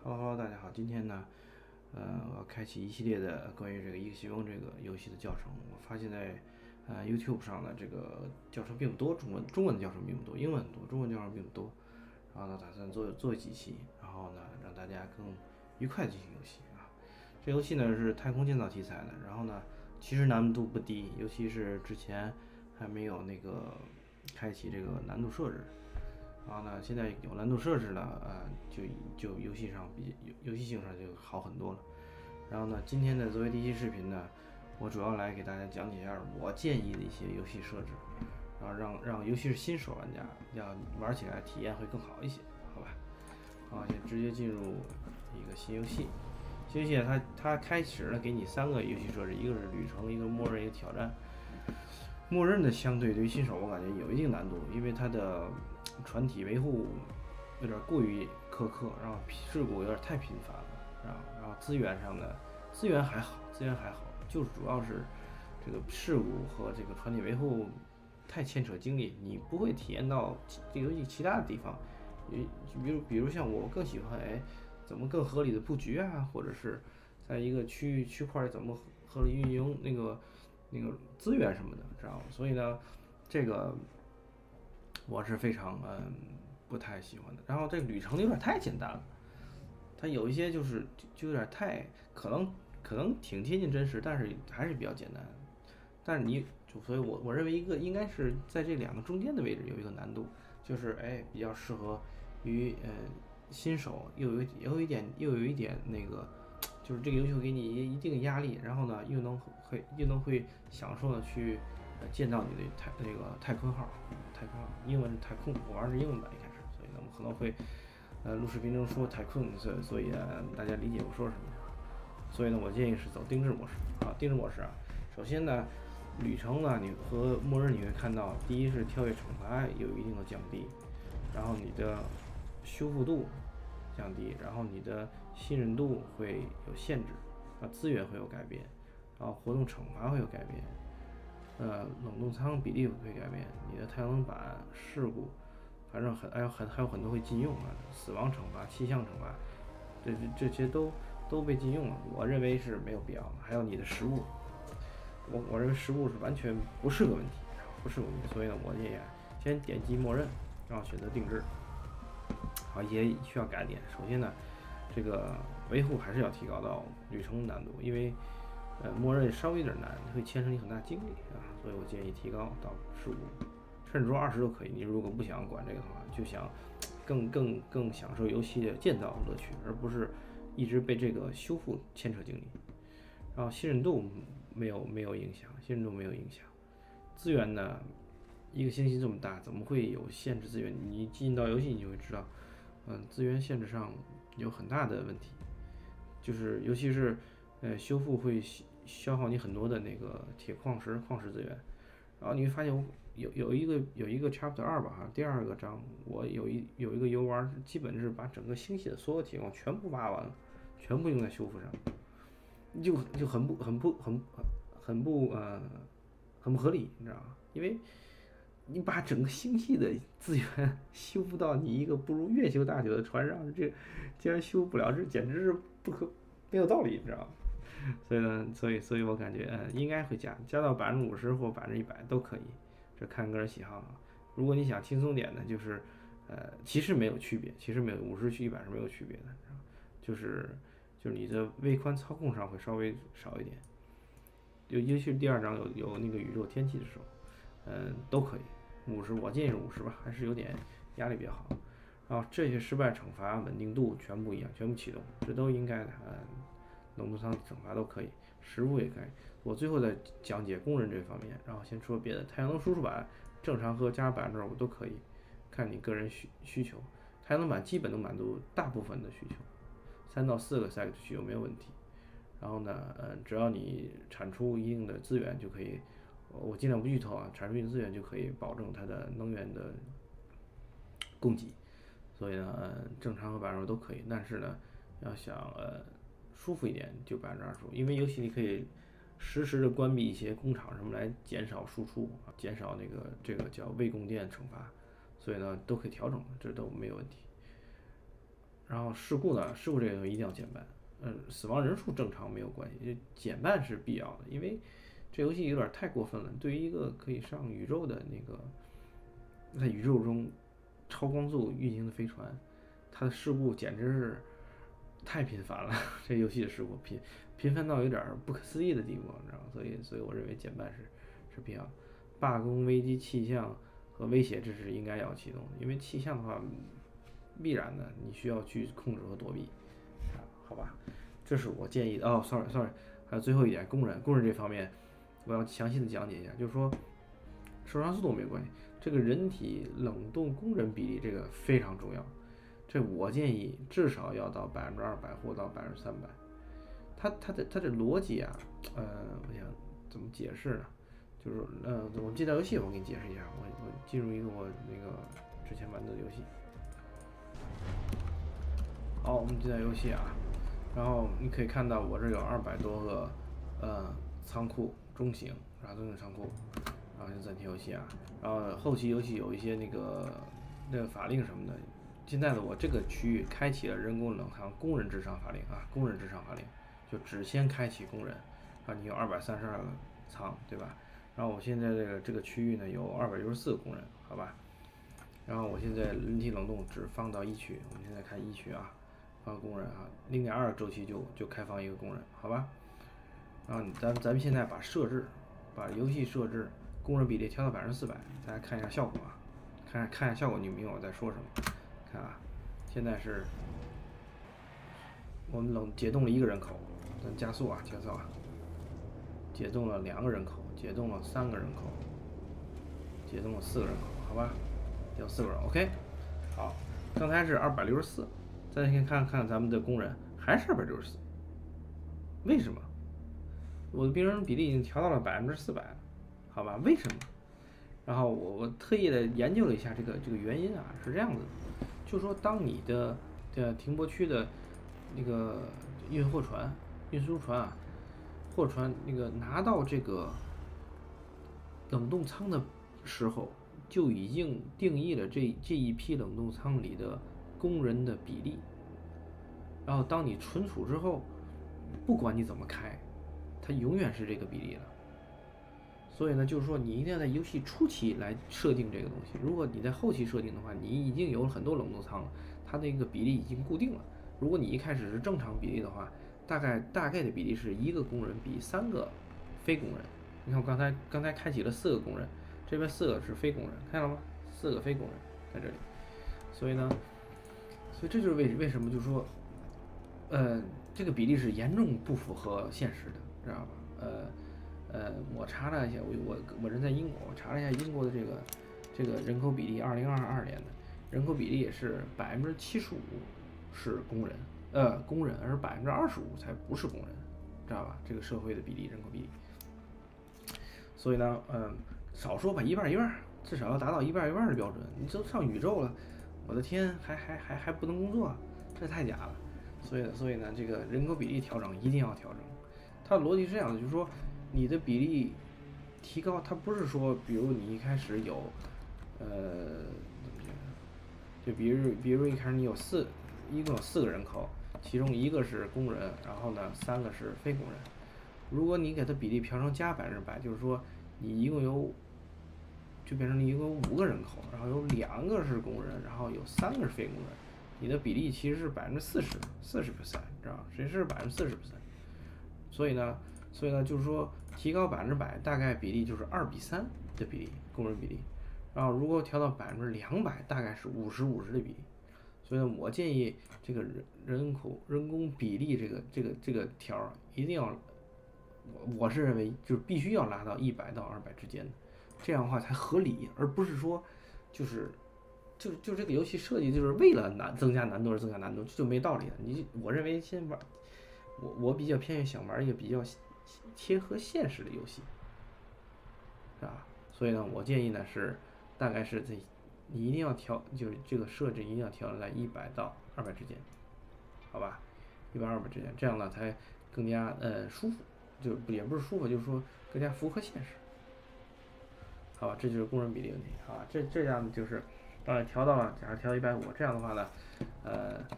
Hello，大家好，今天呢，我要开启一系列的关于这个《一个西翁》这个游戏的教程。我发现在YouTube 上的这个教程并不多，中文的教程并不多，英文很多，中文教程并不多。然后呢，打算做几期，然后呢，让大家更愉快的进行游戏啊。这游戏呢是太空建造题材的，然后呢，其实难度不低，尤其是之前还没有那个开启这个难度设置。然后呢，现在有难度设置了，就游戏性上就好很多了。然后呢，今天的作为第一期视频呢，我主要来给大家讲解一下我建议的一些游戏设置，然后让尤其是新手玩家要玩起来体验会更好一些，好吧？好，先直接进入一个新游戏。新游戏它开始呢给你三个游戏设置，一个是旅程，一个默认，一个挑战。默认的相对于新手我感觉有一定难度，因为它的船体维护有点过于苛刻，然后事故有点太频繁了，然后资源上的资源还好，就是主要是这个事故和这个船体维护太牵扯精力，你不会体验到这个游戏其他的地方。比如像我更喜欢怎么更合理的布局啊，或者是在一个区块怎么合理运营那个资源什么的，知道吗？所以呢，这个我是非常不太喜欢的。然后这个旅程有点太简单了，它有一些就有点太可能挺贴近真实，但是还是比较简单。但是所以我认为应该是在这两个中间的位置有一个难度，就是比较适合于新手，又有一点那个，就是这个游戏会给你一定的压力，然后呢又能会享受的去见到你的那个太空号，英文是太空，我玩的是英文版一开始，所以呢我可能会录视频中说太空，所以大家理解我说什么。所以呢，我建议是走定制模式啊。定制模式啊，首先呢，旅程呢，你和默认你会看到，第一是跳跃惩罚有一定的降低，然后你的修复度降低，然后你的信任度会有限制，资源会有改变，然后活动惩罚会有改变，冷冻舱比例会改变，你的太阳能板事故，反正还有很多会禁用啊，死亡惩罚、气象惩罚，这些都被禁用了，我认为是没有必要的。还有你的食物，我认为食物是完全不是个问题，所以呢，我建议先点击默认，然后选择定制。好，一些需要改点。首先呢，这个维护还是要提高到旅程难度，因为默认稍微有点难，会牵扯你很大精力啊，所以我建议提高到15，甚至说20都可以。你如果不想管这个的话，就想更享受游戏的建造乐趣，而不是一直被这个修复牵扯精力。然后信任度没有影响，资源呢，一个星期这么大，怎么会有限制资源？你进到游戏，你就会知道，资源限制上有很大的问题，就是尤其是修复会消耗你很多的那个铁矿石资源。然后你会发现有一个 Chapter 2吧，哈，第二个章，我有一个游玩，基本是把整个星系的所有铁矿全部挖完了，全部用在修复上。就很不合理，你知道吗？因为你把整个星系的资源修复到你一个不如月球大小的船上，这竟然修不了，这简直是没有道理，你知道吗？所以呢，所以我感觉应该会加到50%或100%都可以，这看个人喜好啊。如果你想轻松点呢，就是其实没有区别，其实没有50去100是没有区别的，就是你的微宽操控上会稍微少一点，尤其是第二章有那个宇宙天气的时候，都可以50，我建议是50吧，还是有点压力比较好。然后这些失败惩罚稳定度全部一样，全部启动，这都应该的。冷冻舱惩罚都可以，食物也可以。我最后再讲解工人这方面，然后先说别的。太阳能输出板正常和加25%都可以，看你个人需求。太阳能板基本能满足大部分的需求，3到4个 site 需求没有问题。然后呢，只要你产出一定的资源就可以，我尽量不剧透啊，产出一定资源就可以保证它的能源的供给。所以呢，正常和25%都可以，但是呢，要想舒服一点就25%，因为游戏里可以实时的关闭一些工厂什么来减少输出啊，减少这个叫未供电惩罚，所以呢都可以调整，这都没有问题。 然后事故呢，事故这个一定要减半。死亡人数正常没有关系，减半是必要的，因为这游戏有点太过分了。对于一个可以上宇宙的那个，在宇宙中超光速运行的飞船，它的事故简直是太频繁了。这游戏的事故频繁到有点不可思议的地步，你知道吗？所以我认为减半是必要的。罢工、危机、气象和威胁，这是应该要启动的，因为气象的话，必然的你需要去控制和躲避，好吧？这是我建议的。哦，sorry，还有最后一点，工人这方面，我要详细的讲解一下，就是说受伤速度没有关系，这个人体冷冻工人比例这个非常重要。这我建议至少要到200%或到300%。它的逻辑啊，我想怎么解释呢？就是我们这道游戏我给你解释一下。我进入一个我那个之前玩的游戏。好，我们这道游戏啊，然后你可以看到我这有200多个仓库中型，然后中型仓库，然后就暂停游戏啊。然后后期游戏有一些那个法令什么的。现在的我这个区域开启了人工冷藏工人至上法令啊，工人至上法令就只先开启工人，啊，你有232个仓，对吧？然后我现在这个区域呢有264个工人，好吧？然后我现在人体冷冻只放到1区，我们现在看1区啊，放工人啊，0.2周期就开放一个工人，好吧？然后咱们现在把游戏设置工人比例调到400%，大家看一下效果啊，看一下效果，你明白我在说什么？看啊，现在是我们解冻了1个人口，咱加速啊，解冻了2个人口，解冻了3个人口，解冻了4个人口，好吧？有4个人 ，OK。好，刚才是264，再先看看咱们的工人还是264，为什么？我的病人比例已经调到了400%了，好吧？为什么？然后我特意的研究了一下这个原因啊，是这样子的，就是说当你的停泊区的那个运输船啊，货船那个拿到这个冷冻舱的时候，就已经定义了这一批冷冻舱里的工人的比例。然后当你存储之后，不管你怎么开，它永远是这个比例的。所以呢，就是说你一定要在游戏初期来设定这个东西。如果你在后期设定的话，你已经有很多冷冻舱了，它那个比例已经固定了。如果你一开始是正常比例的话，大概的比例是1个工人比3个非工人。你看我刚才开启了4个工人，这边4个是非工人，看到了吗？4个非工人在这里。所以这就是为什么就是说，这个比例是严重不符合现实的，知道吧？我查了一下，我人在英国，我查了一下英国的这个人口比例，2022年的人口比例也是75%是工人，而25%才不是工人，知道吧？这个社会的比例，人口比例。所以呢，少说吧，一半一半，至少要达到一半一半的标准。你都上宇宙了，我的天，还不能工作，这太假了。所以呢，这个人口比例调整一定要调整。它的逻辑是这样的，就是说你的比例提高，它不是说，比如你一开始有，怎么讲？就比如一开始你一共有4个人口，其中1个是工人，然后呢3个是非工人。如果你给它比例调成加100%，就是说你就变成了一共有5个人口，然后有2个是工人，然后有3个是非工人，你的比例其实是40%，知道吧？谁是40%？所以呢，就是说提高100%，大概比例就是2:3的比例，工人比例。然后如果调到200%，大概是50:50的比例。所以呢，我建议这个人工比例这个条一定要，我是认为就是必须要拉到100到200之间的，这样的话才合理，而不是说就是这个游戏设计就是为了增加难度而增加难度，这就没道理了。我认为先玩，我比较偏向想玩一个比较贴合现实的游戏，是吧？所以呢，我建议呢是大概是你一定要调，就是这个设置一定要调在100到200之间，好吧？100、200之间，这样呢才更加舒服，就也不是舒服，就是说更加符合现实，好吧？这就是工人比例问题，好吧？这样就是，调到了，假如调到150，这样的话呢，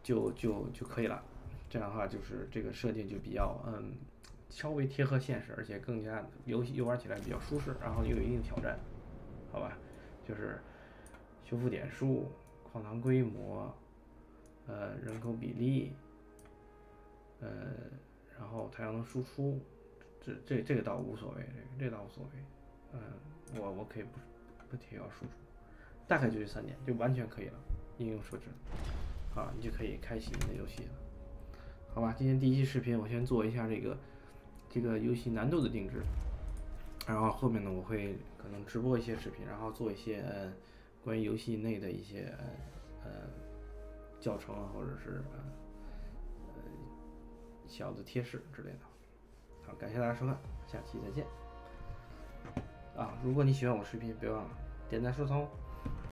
就可以了。这样的话就是这个设定就比较稍微贴合现实，而且更加游玩起来比较舒适，然后又有一定挑战，好吧？就是修复点数、矿藏规模、人口比例，然后太阳能输出，这个倒无所谓，这个倒无所谓。我可以不提高输出，大概就这3点，就完全可以了，应用设置。好，你就可以开启你的游戏了。好吧，今天第一期视频我先做一下这个游戏难度的定制，然后后面呢我会可能直播一些视频，然后做一些关于游戏内的一些教程啊，或者是小的贴士之类的。好，感谢大家收看，下期再见。如果你喜欢我视频，别忘了点赞收藏哦。